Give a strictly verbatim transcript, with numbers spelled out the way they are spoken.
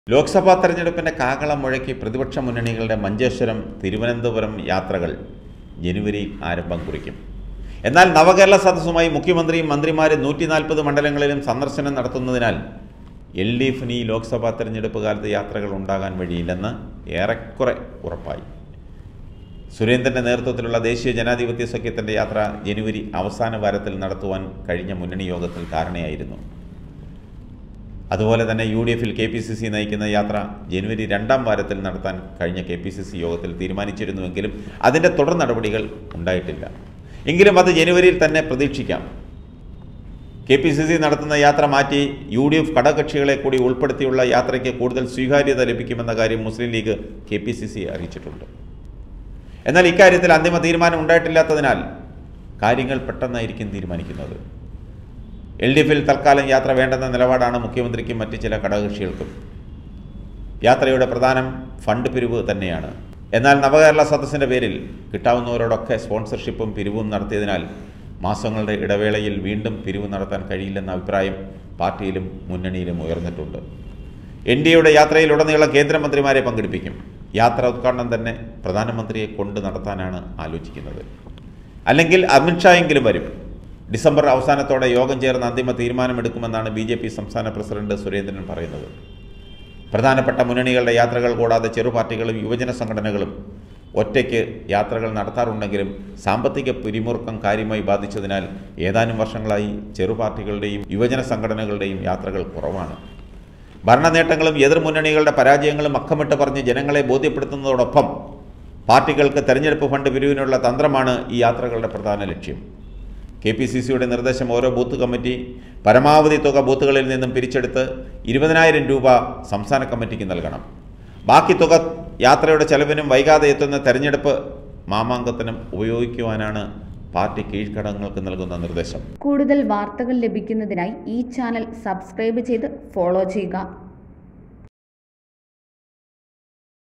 ലോക്സഭാ തെരഞ്ഞെടുപ്പിന്റെ കാഹളം മുഴക്കി പ്രതിപക്ഷ മുന്നണികളുടെ മഞ്ചേശ്വരം തിരുവനന്തപുരം യാത്രകൾ ജനുവരിയിൽ ആരംഭം കുറിക്കും. എന്നാൽ നവകേരള സദസ്സുമായി മുഖ്യമന്ത്രിയും മന്ത്രിമാരും നൂറ്റി നാൽപ്പത് മണ്ഡലങ്ങളിലും സന്ദർശനം നടത്തുന്നതിനാൽ എൽ ഡി എഫിന് ഈ ലോക്സഭാ തെരഞ്ഞെടുപ്പ് കാലത്ത് യാത്രകൾ ഉണ്ടാകാൻ വഴിയില്ലെന്ന് ഏറെക്കുറെ ഉറപ്പായി. സുരേന്ദ്രൻ്റെ നേതൃത്വത്തിലുള്ള ദേശീയ ജനാധിപത്യ സഖ്യത്തിൻ്റെ യാത്ര ജനുവരി അവസാന വാരത്തിൽ നടത്തുവാൻ കഴിഞ്ഞ മുന്നണി യോഗത്തിൽ ധാരണയായിരുന്നു. അതുപോലെ തന്നെ യു ഡി എഫിൽ കെ പി സി സി നയിക്കുന്ന യാത്ര ജനുവരി രണ്ടാം വാരത്തിൽ നടത്താൻ കഴിഞ്ഞ കെ പി സി സി യോഗത്തിൽ തീരുമാനിച്ചിരുന്നുവെങ്കിലും അതിൻ്റെ തുടർ നടപടികൾ ഉണ്ടായിട്ടില്ല. എങ്കിലും അത് ജനുവരിയിൽ തന്നെ പ്രതീക്ഷിക്കാം. കെ പി സി സി നടത്തുന്ന യാത്ര മാറ്റി യു ഡി എഫ് ഘടകകക്ഷികളെ കൂടി ഉൾപ്പെടുത്തിയുള്ള യാത്രയ്ക്ക് കൂടുതൽ സ്വീകാര്യത ലഭിക്കുമെന്ന കാര്യം Muslim League K P C C അറിയിച്ചിട്ടുണ്ട്. എന്നാൽ ഇക്കാര്യത്തിൽ അന്തിമ തീരുമാനം ഉണ്ടായിട്ടില്ലാത്തതിനാൽ കാര്യങ്ങൾ പെട്ടെന്നായിരിക്കും തീരുമാനിക്കുന്നത്. എൽ ഡി എഫിൽ തൽക്കാലം യാത്ര വേണ്ടെന്ന നിലപാടാണ് മുഖ്യമന്ത്രിക്കും മറ്റ് ചില ഘടകകക്ഷികൾക്കും. യാത്രയുടെ പ്രധാനം ഫണ്ട് പിരിവ് തന്നെയാണ്. എന്നാൽ നവകേരള സദസ്സിൻ്റെ പേരിൽ കിട്ടാവുന്നവരോടൊക്കെ സ്പോൺസർഷിപ്പും പിരിവും നടത്തിയതിനാൽ മാസങ്ങളുടെ ഇടവേളയിൽ വീണ്ടും പിരിവ് നടത്താൻ കഴിയില്ലെന്ന അഭിപ്രായം പാർട്ടിയിലും മുന്നണിയിലും ഉയർന്നിട്ടുണ്ട്. എൻ ഡി എയുടെ യാത്രയിലുടനീളം കേന്ദ്രമന്ത്രിമാരെ പങ്കെടുപ്പിക്കും. യാത്ര ഉദ്ഘാടനം തന്നെ പ്രധാനമന്ത്രിയെ കൊണ്ട് നടത്താനാണ് ആലോചിക്കുന്നത്. അല്ലെങ്കിൽ അമിത്ഷാ എങ്കിലും വരും. ഡിസംബർ അവസാനത്തോടെ യോഗം ചേർന്ന് അന്തിമ തീരുമാനമെടുക്കുമെന്നാണ് ബി ജെ പി സംസ്ഥാന പ്രസിഡന്റ് സുരേന്ദ്രൻ പറയുന്നത്. പ്രധാനപ്പെട്ട മുന്നണികളുടെ യാത്രകൾ കൂടാതെ ചെറുപാർട്ടികളും യുവജന സംഘടനകളും ഒറ്റയ്ക്ക് യാത്രകൾ നടത്താറുണ്ടെങ്കിലും സാമ്പത്തിക പിരിമുറുക്കം കാര്യമായി ബാധിച്ചതിനാൽ ഏതാനും വർഷങ്ങളായി ചെറുപാർട്ടികളുടെയും യുവജന സംഘടനകളുടെയും യാത്രകൾ കുറവാണ്. ഭരണനേട്ടങ്ങളും എതിർമുന്നണികളുടെ പരാജയങ്ങളും അക്കമിട്ട് പറഞ്ഞ് ജനങ്ങളെ ബോധ്യപ്പെടുത്തുന്നതോടൊപ്പം പാർട്ടികൾക്ക് തെരഞ്ഞെടുപ്പ് ഫണ്ട് പിരിവിനുള്ള തന്ത്രമാണ് ഈ യാത്രകളുടെ പ്രധാന ലക്ഷ്യം. കെ പി സി സിയുടെ നിർദ്ദേശം ഓരോ ബൂത്ത് കമ്മിറ്റി പരമാവധി തുക ബൂത്തുകളിൽ നിന്നും പിരിച്ചെടുത്ത് ഇരുപതിനായിരം രൂപ സംസ്ഥാന കമ്മിറ്റിക്ക് നൽകണം. ബാക്കി തുക യാത്രയുടെ ചെലവിനും വൈകാതെ എത്തുന്ന തെരഞ്ഞെടുപ്പ് മാമാങ്കത്തിനും ഉപയോഗിക്കുവാനാണ് പാർട്ടി കീഴ്ഘടകങ്ങൾക്ക് നൽകുന്ന നിർദ്ദേശം. കൂടുതൽ വാർത്തകൾ ലഭിക്കുന്നതിനായി ഈ ചാനൽ സബ്സ്ക്രൈബ് ചെയ്ത് ഫോളോ ചെയ്യുക.